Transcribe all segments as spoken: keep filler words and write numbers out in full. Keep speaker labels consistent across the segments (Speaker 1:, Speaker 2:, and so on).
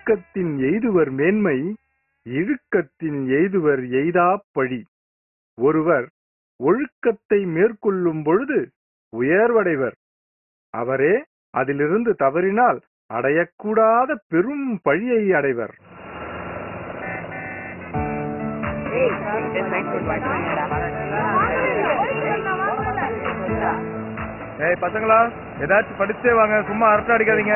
Speaker 1: ஒழுக்கத்தின் எய்துவர் மேன்மை, இழுக்கத்தின் எய்துவர் எய்தா பழி. ஒருவர் ஒழுக்கத்தை மேற்கொள்ளும் பொழுது உயர்வடைவர். அவரே அதிலிருந்து தவறினால் அடையக்கூடாத பெரும் பழியை அடைவர். ஏய் பசங்களா, ஏதாச்சும் படிச்சே வாங்க, சும்மா அரட்டை அடிக்காதீங்க.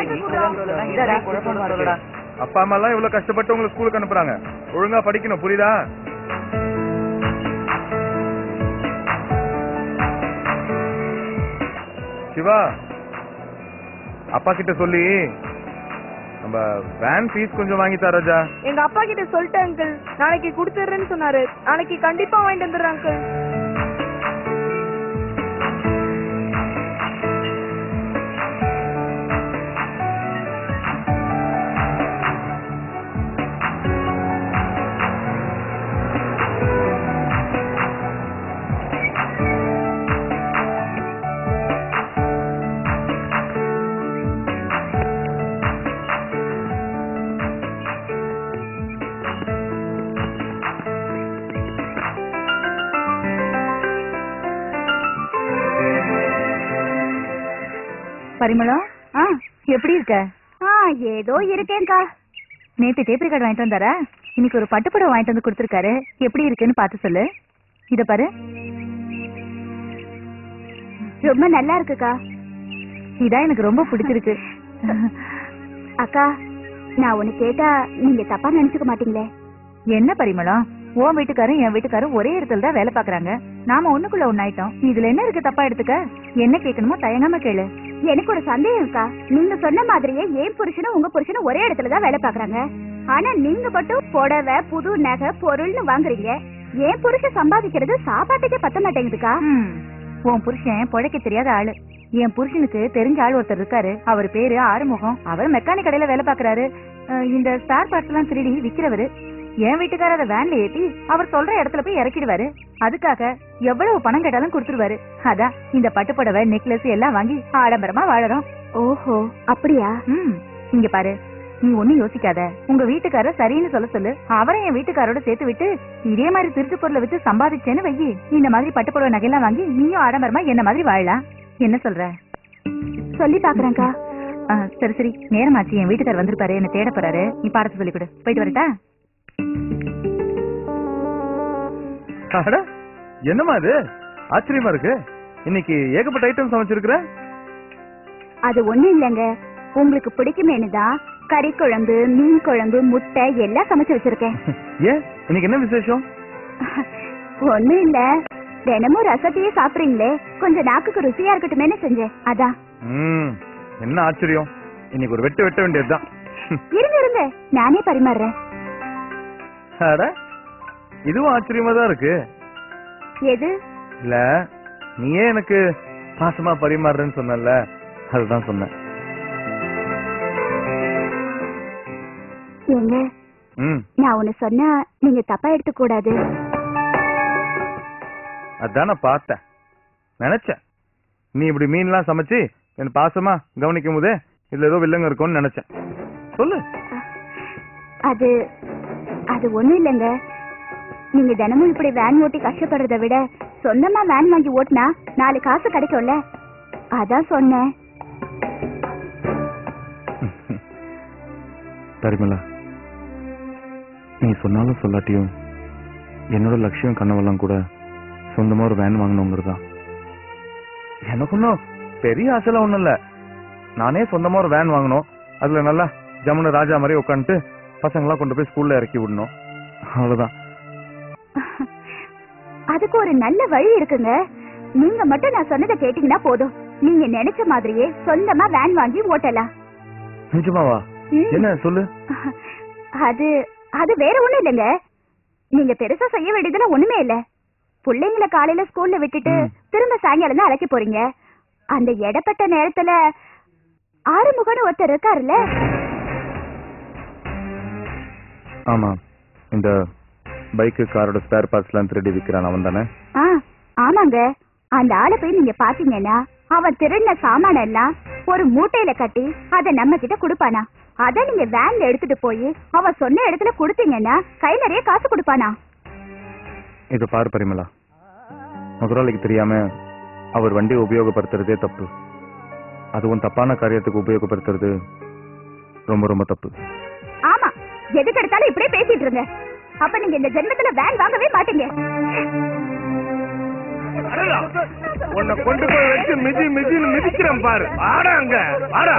Speaker 1: அப்பா அம்மா எல்லாம் இவ்வளவு கஷ்டப்பட்டு உங்களை ஸ்கூலுக்கு அனுப்புறாங்க, ஒழுங்கா படிக்கணும், புரியுதா? சிவா, அப்பா கிட்ட சொல்லி நம்ம வேன் ஃபீஸ் கொஞ்சம் வாங்கி தர ராஜா.
Speaker 2: எங்க அப்பா கிட்ட சொல்லிட்டேன் அங்கிள், நாளைக்கு கொடுத்துறேன்னு சொன்னாரு. நாளைக்கு கண்டிப்பா வாங்கிட்டு வந்துடுறேன் அங்கிள்.
Speaker 3: பரிமளம், ஆ எப்படி இருக்க?
Speaker 4: ஆ ஏதோ இருக்கேன்க்கா.
Speaker 3: நேத்து டேப் ரெக்கார்ட் வாங்கிட்டு வந்தாரா? இன்னைக்கு ஒரு பட்டுப்புடவை வாங்கிட்டு வந்து கொடுத்துருக்காரு. எப்படி இருக்குன்னு பார்த்து சொல்லு. இத பாரு,
Speaker 4: ரொம்ப நல்லா இருக்குக்கா.
Speaker 3: இதான் எனக்கு ரொம்ப பிடிச்சிருக்கு.
Speaker 4: அக்கா, நான் ஒண்ணு கேட்டா நீங்க தப்பா நினைச்சுக்க மாட்டீங்களே?
Speaker 3: என்ன பரிமளம், உன் வீட்டுக்காரும் என் வீட்டுக்காரும் ஒரே இடத்துல தான் வேலை பாக்குறாங்க. நாம ஒண்ணுக்குள்ள ஒன்னாயிட்டோம். இதுல என்ன இருக்கு தப்பா எடுத்துக்க? என்ன கேட்கணுமோ தயங்காம கேளு.
Speaker 4: எனக்கு ஒரு சந்தேகம் இருக்கா. நீங்க சொன்ன மாதிரியே ஏன் புருஷனும் உங்க புருஷனும் ஒரே இடத்துலதான் வேலை பாக்குறாங்க. ஆனா நீங்க மட்டும் புடவை, புது நகை, பொருள்னு வாங்குறீங்க. ஏன் புருஷன் சம்பாதிக்கிறது சாப்பாட்டுக்கே பத்த மாட்டேங்குதுக்கா.
Speaker 3: உன் புருஷன் பொழைக்க தெரியாத ஆளு. என் புருஷனுக்கு தெரிஞ்ச ஆள் ஒருத்தர் இருக்காரு. அவர் பேரு ஆறுமுகம். அவர் மெக்கானிக் கடையில வேலை பாக்குறாரு. இந்த ஸ்பேர் பார்ட்ஸ் எல்லாம் திருடி விக்கிறவரு. என் வீட்டுக்கார அதை வேன்ல ஏத்தி அவர் சொல்ற இடத்துல போய் இறக்கிடுவாரு. அதுக்காக எவ்வளவு பணம் கேட்டாலும் கொடுத்துருவாரு. அதான் இந்த பட்டுப்புடவை, நெக்லஸ் எல்லாம் வாங்கி ஆடம்பரமா வாழறோம்.
Speaker 4: ஓஹோ, அப்படியா?
Speaker 3: ம், இங்க பாரு, நீ ஒண்ணும் யோசிக்காத. உங்க வீட்டுக்கார சரின்னு சொல்ல சொல்லு. அவரை என் வீட்டுக்காரோட சேர்த்து விட்டு இதே மாதிரி திருட்டு பொருளை வச்சு சம்பாதிச்சேன்னு வையி, இந்த மாதிரி பட்டுப்புடவை நகையெல்லாம் வாங்கி நீயும் ஆடம்பரமா என்ன மாதிரி வாழலாம். என்ன சொல்ற?
Speaker 4: சொல்லி பாக்குறேன்க்கா.
Speaker 3: சரி சரி, நேரமாச்சு. என் வீட்டுக்காரர் வந்திருப்பாரு, என்ன தேட போறாரு. நீ பாடத்தை சொல்லி கொடு. போயிட்டு வரட்டா?
Speaker 1: என்னமா இது ஆச்சரியமா இருக்கு. இன்னைக்கு ஏகப்பட்ட ஐட்டம் சமைச்சிருக்கிற.
Speaker 4: அது ஒண்ணும் இல்லங்க, உங்களுக்கு பிடிக்குமேனு தான் கறி குழம்பு, மீன் குழம்பு, முட்டை எல்லாம் சமைச்சு வச்சிருக்கேன்.
Speaker 1: ஏன் இன்னைக்கு என்ன விசேஷம்?
Speaker 4: ஒண்ணும் இல்ல, தினமும் ரசத்தையே சாப்பிடுறீங்களே, கொஞ்சம் நாக்குக்கு ருசியா இருக்கட்டுமேனு செஞ்சேன். அதான்.
Speaker 1: என்ன ஆச்சரியம், இன்னைக்கு ஒரு வெட்டு வெட்ட வேண்டியதுதான்.
Speaker 4: இருங்க இருங்க, நானே பரிமாறுறேன்.
Speaker 1: இதுவும் ஆச்சரியமா தான் இருக்கு.
Speaker 4: எது?
Speaker 1: இல்ல, நீயே எனக்கு பாசமா பரிமாறுறேன்னு சொன்னல, அதுதான் சொன்னேன்.
Speaker 4: ஏங்க, நான் ஒண்ணு சொன்னா நீங்க தப்பா எடுத்துக்க கூடாது.
Speaker 1: அதான் நான் பார்த்தேன், நினைச்சேன். நீ இப்படி மீன்லாம் சமைச்சு என்ன பாசமா கவனிக்கும் போதே இதுல ஏதோ வில்லங்க இருக்கும்னு நினைச்சேன். சொல்லு.
Speaker 4: அது அது ஒண்ணும் இல்லைங்க, நீங்க தினமும் இப்படி வேன் ஓட்டி கஷ்டப்படுறத விட சொந்தமா வேன் வாங்கி ஓட்டினா நாலு காசு கிடைக்கும்ல, அதான் சொன்னேன்.
Speaker 1: பரிமளா, நீ சொன்னாலும் சொல்லாட்டியும் என்னோட லட்சியம் கனவெல்லாம் கூட சொந்தமா ஒரு வேன் வாங்கணுங்கிறதா. எனக்கு ஒன்னும் பெரிய ஆசைலாம் ஒண்ணும் இல்ல. நானே சொந்தமா ஒரு வேன் வாங்கணும், அதுல நல்லா ஜமுன ராஜா மாதிரி உட்காந்துட்டு பசங்களாம் கொண்டு போய் ஸ்கூல்ல இறக்கி விடணும், அவ்வளவுதான்.
Speaker 4: அதுக்கு ஒரு நல்ல வழி இருக்குங்க. நீங்க மட்டும் நான் சொன்னதை கேட்டீங்கன்னா போதும், நீங்க நினைச்ச மாதிரியே சொந்தமா வேன் வாங்கி ஓட்டலாம்.
Speaker 1: நிஜமாவா? என்ன சொல்லு.
Speaker 4: அது அது வேற ஒண்ணும் இல்லைங்க, நீங்க பெருசா செய்ய வேண்டியதுல ஒண்ணுமே இல்ல. பிள்ளைங்களை காலையில ஸ்கூல்ல விட்டுட்டு திரும்ப சாயங்காலம் தான் அழைக்க போறீங்க. அந்த இடப்பட்ட நேரத்துல ஆறுமுகன்னு ஒருத்தர் இருக்காருல்ல.
Speaker 1: ஆமா, இந்த பைக்கு காரோட ஸ்பேர் பார்ட்ஸ் எல்லாம் திருடி விக்கிறான் அவன் தானே?
Speaker 4: ஆமாங்க, அந்த ஆளை போய் நீங்க பாத்தீங்கன்னா அவன் திருடின சாமான எல்லாம் ஒரு மூட்டையில கட்டி அதை நம்ம கிட்ட கொடுப்பானா. அத நீங்க வேன்ல எடுத்துட்டு போய் அவன் சொன்ன இடத்துல கொடுத்தீங்கன்னா கை நிறைய காசு கொடுப்பானா?
Speaker 1: இது பாரு பரிமளா, முதலாளிக்கு தெரியாம அவர் வண்டியை உபயோகப்படுத்துறதே தப்பு. அதுவும் தப்பான காரியத்துக்கு உபயோகப்படுத்துறது ரொம்ப ரொம்ப தப்பு.
Speaker 4: ஆமா, எதுக்கு எடுத்தாலும் இப்படியே பேசிட்டு இருங்க. அப்ப நீங்க இந்த ஜென்மத்துல வேன் வாங்கவே மாட்டீங்க.
Speaker 5: உன்னை கொண்டு போய் வச்சு மிதி மிதின்னு மிதிக்கிறேன் பாரு. ஆடா அங்க ஆடா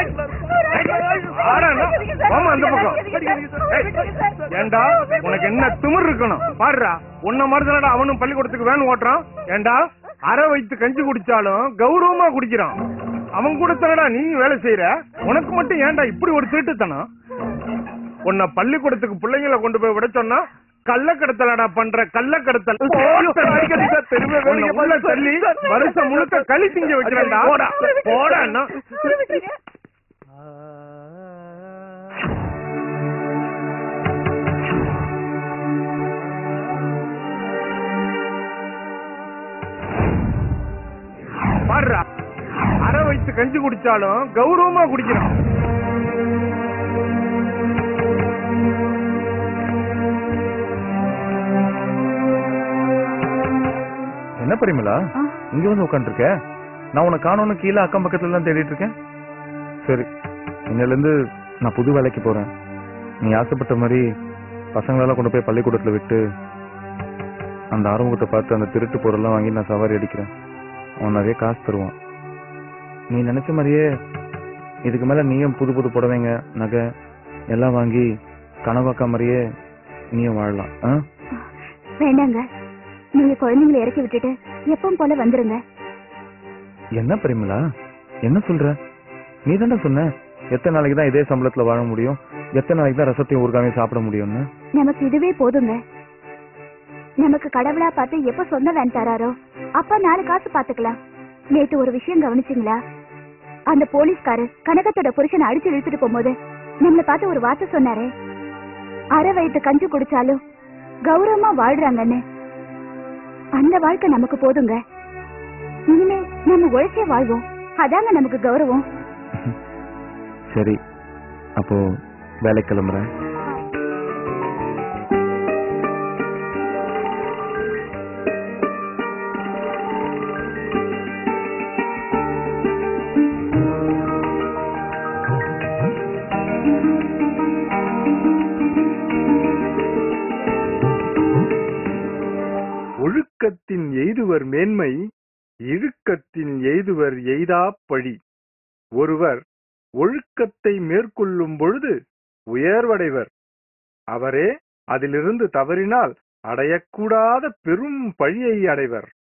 Speaker 5: ஆடா அந்த பக்கம். ஏண்டா உனக்கு என்ன திமிர் இருக்கணும் பாருடா. உன்ன மாதிரி அவனும் பள்ளிக்கூடத்துக்கு வேன் ஓட்டுறான். ஏண்டா அரை வைத்து கஞ்சி குடிச்சாலும் கௌரவமா குடிக்கிறான். அவன் கூட தானடா நீ வேலை செய்யற. உனக்கு மட்டும் ஏண்டா இப்படி ஒரு திருட்டுத்தனம்? உன்னை பள்ளிக்கூடத்துக்கு பிள்ளைங்களை கொண்டு போய் விட சொன்னா கள்ளக்கடத்தலடா பண்ற. கள்ளக்கடத்தல் தள்ளி வருஷம் முழுக்க களி திங்க வைக்கிறேன்டா. போடா போடா. பாடுறா, அரை வைத்து கஞ்சி குடிச்சாலும் கௌரவமா குடிக்கிறான்.
Speaker 1: என்ன பரிமளா இங்க வந்து உட்காந்து இருக்க? நான் உனக்கு காணோன்னு கீழே அக்கம் பக்கத்துல தான் தேடிட்டு இருக்கேன். சரி, இன்னில இருந்து நான் புது வேலைக்கு போறேன். நீ ஆசைப்பட்ட மாதிரி பசங்களெல்லாம் கொண்டு போய் பள்ளிக்கூடத்துல விட்டு அந்த ஆரம்பத்தை பார்த்து அந்த திருட்டு பொருள்லாம் வாங்கி நான் சவாரி அடிக்கிறேன். அவன் நிறைய காசு தருவான். நீ நினைச்ச மாதிரியே இதுக்கு மேல நீயும் புது புது புடவைங்க நகை எல்லாம் வாங்கி கனவாக்கா மாதிரியே நீயும் வாழலாம்.
Speaker 4: வேண்டாங்க, நீங்க குழந்தைங்களை இறக்கி விட்டுட்டு எப்பவும் போல வந்துருங்க.
Speaker 1: என்ன பரிமளா என்ன சொல்ற? நீ தானே சொன்ன எத்தனை நாளைக்கு தான் இதே சம்பளத்துல வாழ முடியும், எத்தனை நாளைக்கு தான் ரசத்தையும் ஊறுகாமையும் சாப்பிட முடியும்னு.
Speaker 4: நமக்கு இதுவே போதுங்க. நமக்கு கடவுளா பார்த்து எப்ப சொந்த வேன் தராரோ அப்ப நாலு காசு பாத்துக்கலாம். நேத்து ஒரு விஷயம் கவனிச்சிங்களா? அந்த போலீஸ்காரு கனகத்தோட புருஷனை அடிச்சு இழுத்துட்டு போகும்போது நம்மளை பார்த்து ஒரு வார்த்தை சொன்னாரு, அரை வயிற்று கஞ்சி குடிச்சாலும் கௌரவமா வாழ்றாங்கன்னு. அந்த வாழ்க்கை நமக்கு போதுங்க. இனிமே நம்ம உழைச்சே வாழ்வோம், அதாங்க நமக்கு கௌரவம்.
Speaker 1: சரி, அப்போ வேலை கிளம்புறேன்.
Speaker 5: ஒழுக்கத்தின் எய்துவர் மேன்மை, இழுக்கத்தின் எய்துவர் எய்தா பழி. ஒருவர் ஒழுக்கத்தை மேற்கொள்ளும் பொழுது உயர்வடைவர். அவரே அதிலிருந்து தவறினால் அடையக்கூடாத பெரும் பழியை அடைவர்.